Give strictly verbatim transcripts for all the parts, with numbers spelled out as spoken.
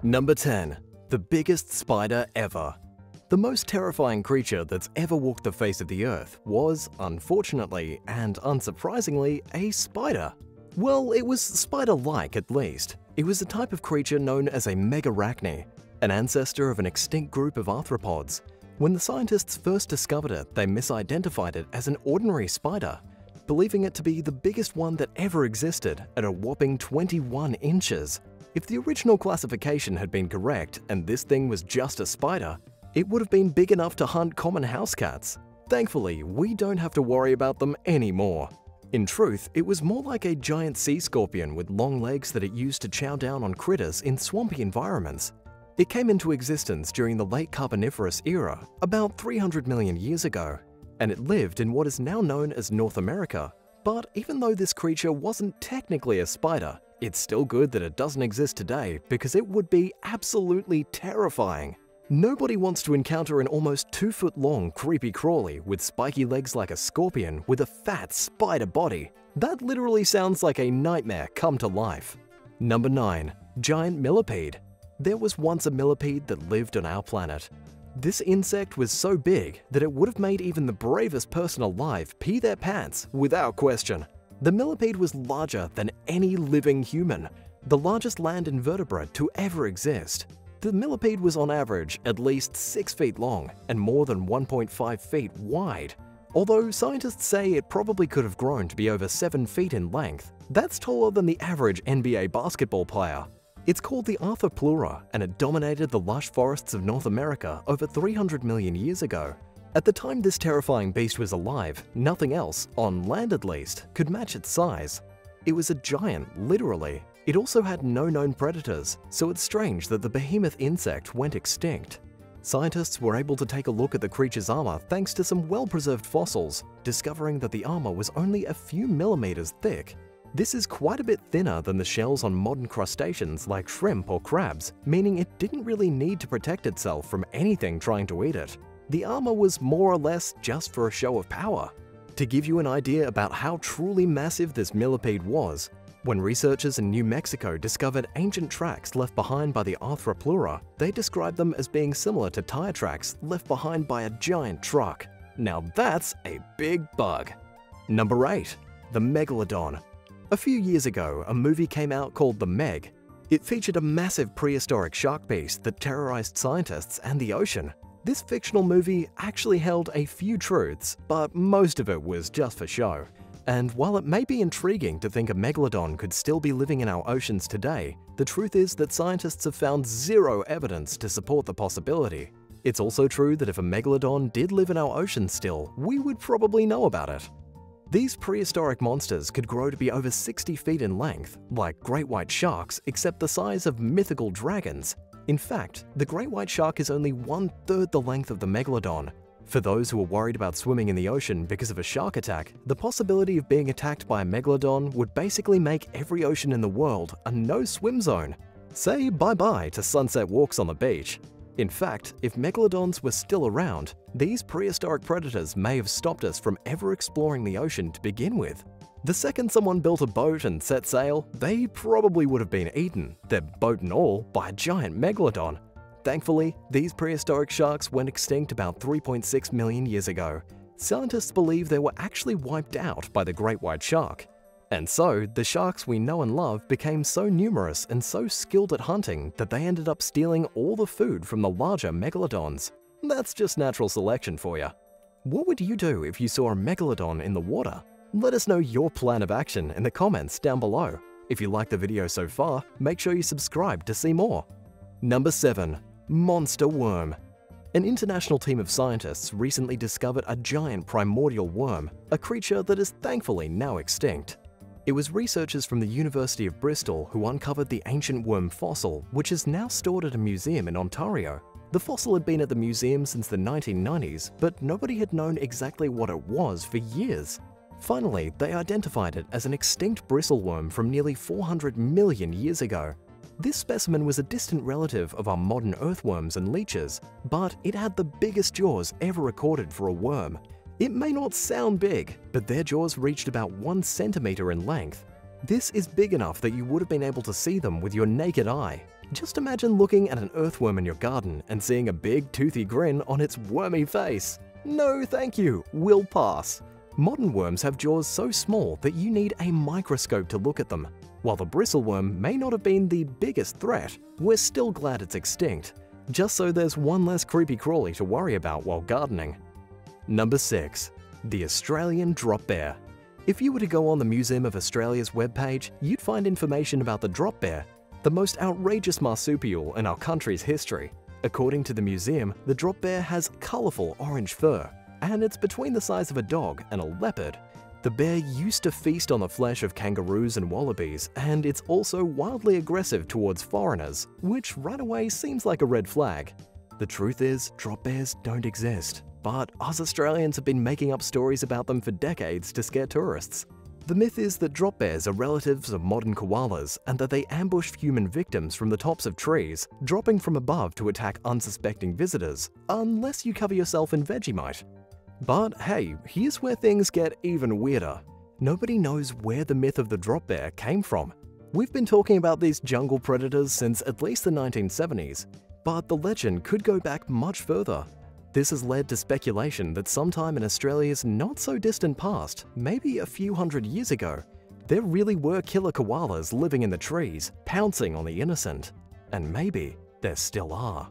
Number ten. The biggest spider ever. The most terrifying creature that's ever walked the face of the earth was, unfortunately and unsurprisingly, a spider. Well, it was spider-like at least. It was a type of creature known as a megarachne, an ancestor of an extinct group of arthropods. When the scientists first discovered it, they misidentified it as an ordinary spider, believing it to be the biggest one that ever existed at a whopping twenty-one inches. If the original classification had been correct and this thing was just a spider, it would have been big enough to hunt common house cats. Thankfully, we don't have to worry about them anymore. In truth, it was more like a giant sea scorpion with long legs that it used to chow down on critters in swampy environments. It came into existence during the late Carboniferous era, about three hundred million years ago, and it lived in what is now known as North America. But even though this creature wasn't technically a spider, it's still good that it doesn't exist today because it would be absolutely terrifying. Nobody wants to encounter an almost two foot long creepy crawly with spiky legs like a scorpion with a fat spider body. That literally sounds like a nightmare come to life. Number nine. Giant millipede. There was once a millipede that lived on our planet. This insect was so big that it would have made even the bravest person alive pee their pants without question. The millipede was larger than any living human, the largest land invertebrate to ever exist. The millipede was on average at least six feet long and more than one point five feet wide. Although scientists say it probably could have grown to be over seven feet in length, that's taller than the average N B A basketball player. It's called the Arthropleura, and it dominated the lush forests of North America over three hundred million years ago. At the time this terrifying beast was alive, nothing else, on land at least, could match its size. It was a giant, literally. It also had no known predators, so it's strange that the behemoth insect went extinct. Scientists were able to take a look at the creature's armor thanks to some well-preserved fossils, discovering that the armor was only a few millimeters thick. This is quite a bit thinner than the shells on modern crustaceans like shrimp or crabs, meaning it didn't really need to protect itself from anything trying to eat it. The armor was more or less just for a show of power. To give you an idea about how truly massive this millipede was, when researchers in New Mexico discovered ancient tracks left behind by the Arthropleura, they described them as being similar to tire tracks left behind by a giant truck. Now that's a big bug. Number eight. The Megalodon. A few years ago, a movie came out called The Meg. It featured a massive prehistoric shark beast that terrorized scientists and the ocean. This fictional movie actually held a few truths, but most of it was just for show. And while it may be intriguing to think a megalodon could still be living in our oceans today, the truth is that scientists have found zero evidence to support the possibility. It's also true that if a megalodon did live in our oceans still, we would probably know about it. These prehistoric monsters could grow to be over sixty feet in length, like great white sharks, except the size of mythical dragons. In fact, the great white shark is only one-third the length of the megalodon. For those who are worried about swimming in the ocean because of a shark attack, the possibility of being attacked by a megalodon would basically make every ocean in the world a no-swim zone. Say bye-bye to sunset walks on the beach. In fact, if megalodons were still around, these prehistoric predators may have stopped us from ever exploring the ocean to begin with. The second someone built a boat and set sail, they probably would have been eaten, their boat and all, by a giant megalodon. Thankfully, these prehistoric sharks went extinct about three point six million years ago. Scientists believe they were actually wiped out by the great white shark. And so, the sharks we know and love became so numerous and so skilled at hunting that they ended up stealing all the food from the larger megalodons. That's just natural selection for you. What would you do if you saw a megalodon in the water? Let us know your plan of action in the comments down below. If you liked the video so far, make sure you subscribe to see more. Number seven. Monster worm. An international team of scientists recently discovered a giant primordial worm, a creature that is thankfully now extinct. It was researchers from the University of Bristol who uncovered the ancient worm fossil, which is now stored at a museum in Ontario. The fossil had been at the museum since the nineteen nineties, but nobody had known exactly what it was for years. Finally, they identified it as an extinct bristleworm from nearly four hundred million years ago. This specimen was a distant relative of our modern earthworms and leeches, but it had the biggest jaws ever recorded for a worm. It may not sound big, but their jaws reached about one centimeter in length. This is big enough that you would have been able to see them with your naked eye. Just imagine looking at an earthworm in your garden and seeing a big toothy grin on its wormy face. No thank you, we'll pass. Modern worms have jaws so small that you need a microscope to look at them. While the bristleworm may not have been the biggest threat, we're still glad it's extinct, just so there's one less creepy crawly to worry about while gardening. Number six. The Australian Drop Bear. If you were to go on the Museum of Australia's webpage, you'd find information about the drop bear, the most outrageous marsupial in our country's history. According to the museum, the drop bear has colourful orange fur, and it's between the size of a dog and a leopard. The bear used to feast on the flesh of kangaroos and wallabies, and it's also wildly aggressive towards foreigners, which right away seems like a red flag. The truth is, drop bears don't exist, but us Australians have been making up stories about them for decades to scare tourists. The myth is that drop bears are relatives of modern koalas and that they ambush human victims from the tops of trees, dropping from above to attack unsuspecting visitors, unless you cover yourself in Vegemite. But hey, here's where things get even weirder. Nobody knows where the myth of the drop bear came from. We've been talking about these jungle predators since at least the nineteen seventies, but the legend could go back much further. This has led to speculation that sometime in Australia's not-so-distant past, maybe a few hundred years ago, there really were killer koalas living in the trees, pouncing on the innocent. And maybe there still are.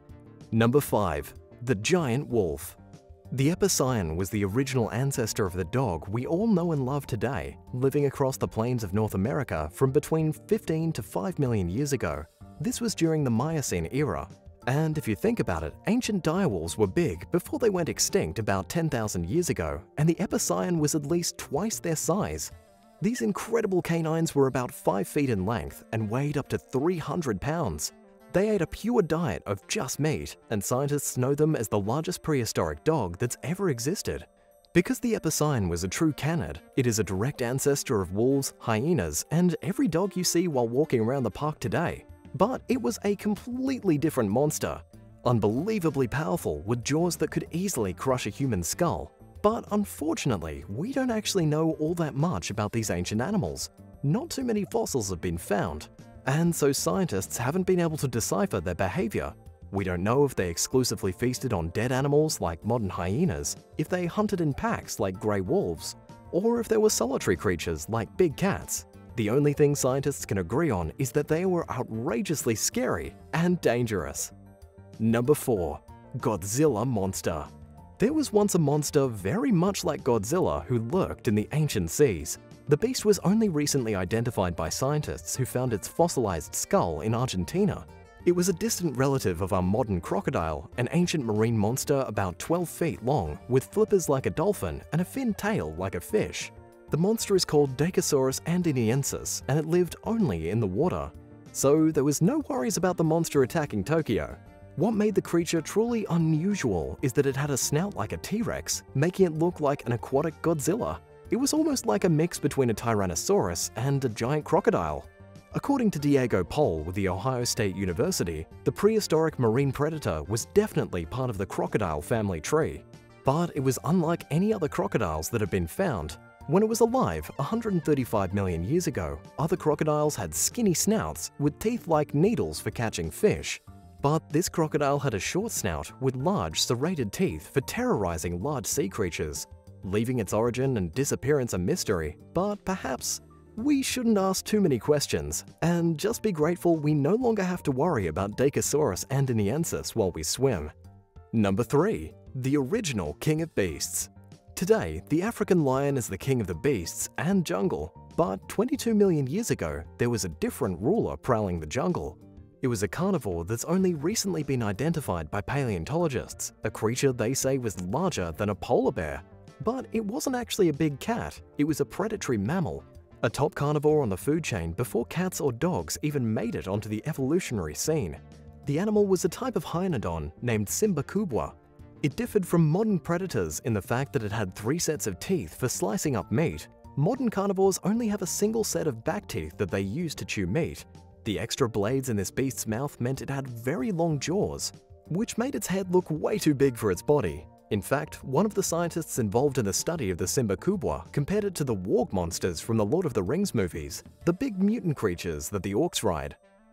Number five. The Giant Wolf. The Epicyon was the original ancestor of the dog we all know and love today, living across the plains of North America from between fifteen to five million years ago. This was during the Miocene era. And if you think about it, ancient direwolves were big before they went extinct about ten thousand years ago, and the Epicyon was at least twice their size. These incredible canines were about five feet in length and weighed up to three hundred pounds. They ate a pure diet of just meat, and scientists know them as the largest prehistoric dog that's ever existed. Because the Epicyon was a true canid, it is a direct ancestor of wolves, hyenas, and every dog you see while walking around the park today. But it was a completely different monster, unbelievably powerful with jaws that could easily crush a human skull. But unfortunately, we don't actually know all that much about these ancient animals. Not too many fossils have been found, and so scientists haven't been able to decipher their behavior. We don't know if they exclusively feasted on dead animals like modern hyenas, if they hunted in packs like grey wolves, or if they were solitary creatures like big cats. The only thing scientists can agree on is that they were outrageously scary and dangerous. Number four. Godzilla Monster. There was once a monster very much like Godzilla who lurked in the ancient seas. The beast was only recently identified by scientists who found its fossilized skull in Argentina. It was a distant relative of our modern crocodile, an ancient marine monster about twelve feet long, with flippers like a dolphin and a fin tail like a fish. The monster is called Daikosaurus andiniensis, and it lived only in the water. So there was no worries about the monster attacking Tokyo. What made the creature truly unusual is that it had a snout like a T-Rex, making it look like an aquatic Godzilla. It was almost like a mix between a Tyrannosaurus and a giant crocodile. According to Diego Pohl with The Ohio State University, the prehistoric marine predator was definitely part of the crocodile family tree. But it was unlike any other crocodiles that have been found. When it was alive one hundred thirty-five million years ago, other crocodiles had skinny snouts with teeth like needles for catching fish. But this crocodile had a short snout with large serrated teeth for terrorizing large sea creatures, leaving its origin and disappearance a mystery. But perhaps we shouldn't ask too many questions and just be grateful we no longer have to worry about Daikosaurus andiniensis while we swim. Number three. The original King of Beasts. Today, the African lion is the king of the beasts and jungle, but twenty-two million years ago, there was a different ruler prowling the jungle. It was a carnivore that's only recently been identified by paleontologists, a creature they say was larger than a polar bear. But it wasn't actually a big cat, it was a predatory mammal, a top carnivore on the food chain before cats or dogs even made it onto the evolutionary scene. The animal was a type of hyenodon named Simba kubwa. It differed from modern predators in the fact that it had three sets of teeth for slicing up meat. Modern carnivores only have a single set of back teeth that they use to chew meat. The extra blades in this beast's mouth meant it had very long jaws, which made its head look way too big for its body. In fact, one of the scientists involved in the study of the Simba kubwa compared it to the warg monsters from the Lord of the Rings movies, the big mutant creatures that the orcs ride.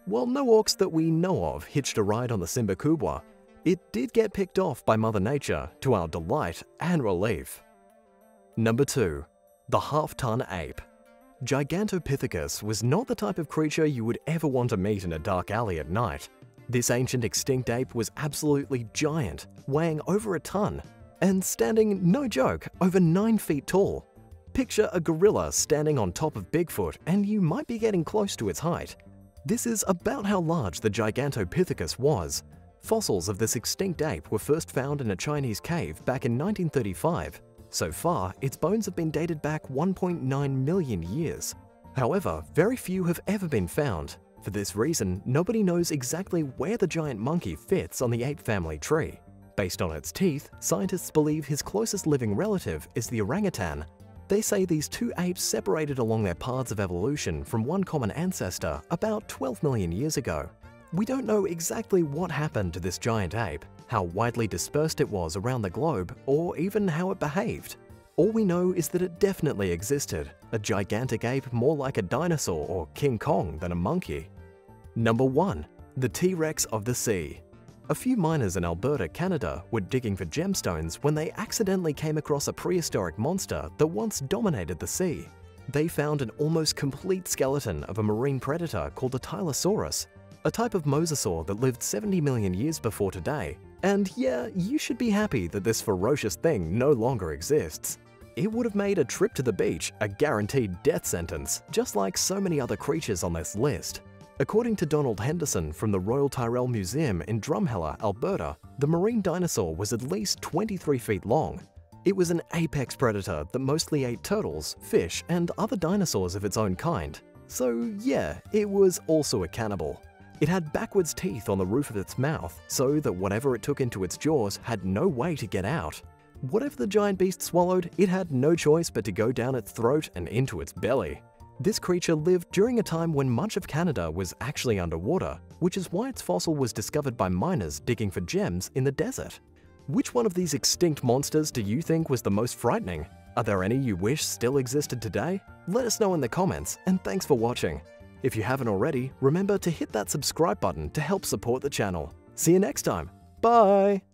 While no orcs that we know of hitched a ride on the Simba Kubwa, it did get picked off by Mother Nature to our delight and relief. Number two. The Half-Ton Ape. Gigantopithecus was not the type of creature you would ever want to meet in a dark alley at night. This ancient extinct ape was absolutely giant, weighing over a ton, and standing, no joke, over nine feet tall. Picture a gorilla standing on top of Bigfoot and you might be getting close to its height. This is about how large the Gigantopithecus was. Fossils of this extinct ape were first found in a Chinese cave back in nineteen thirty-five. So far, its bones have been dated back one point nine million years. However, very few have ever been found. For this reason, nobody knows exactly where the giant monkey fits on the ape family tree. Based on its teeth, scientists believe his closest living relative is the orangutan. They say these two apes separated along their paths of evolution from one common ancestor about twelve million years ago. We don't know exactly what happened to this giant ape, how widely dispersed it was around the globe, or even how it behaved. All we know is that it definitely existed, a gigantic ape more like a dinosaur or King Kong than a monkey. Number one. The T-Rex of the Sea. A few miners in Alberta, Canada were digging for gemstones when they accidentally came across a prehistoric monster that once dominated the sea. They found an almost complete skeleton of a marine predator called a Tylosaurus, a type of mosasaur that lived seventy million years before today. And yeah, you should be happy that this ferocious thing no longer exists. It would have made a trip to the beach a guaranteed death sentence, just like so many other creatures on this list. According to Donald Henderson from the Royal Tyrrell Museum in Drumheller, Alberta, the marine dinosaur was at least twenty-three feet long. It was an apex predator that mostly ate turtles, fish, and other dinosaurs of its own kind. So yeah, it was also a cannibal. It had backwards teeth on the roof of its mouth, so that whatever it took into its jaws had no way to get out. Whatever the giant beast swallowed, it had no choice but to go down its throat and into its belly. This creature lived during a time when much of Canada was actually underwater, which is why its fossil was discovered by miners digging for gems in the desert. Which one of these extinct monsters do you think was the most frightening? Are there any you wish still existed today? Let us know in the comments, and thanks for watching. If you haven't already, remember to hit that subscribe button to help support the channel. See you next time. Bye!